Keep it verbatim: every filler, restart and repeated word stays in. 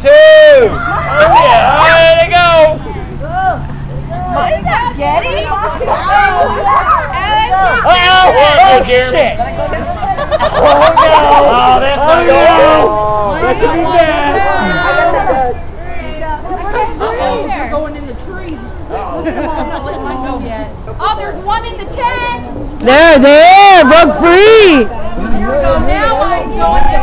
two. Oh yeah. All right, there you go. Mine's not getting. Uh oh. Oh shit. Oh no. Oh, that's not good. That should be bad. Uh-oh, you're going in the trees. Uh-oh. Come on, not letting mine go yet. Oh, there's one in the tank. There, there, broke free. Here we go. Now I'm going.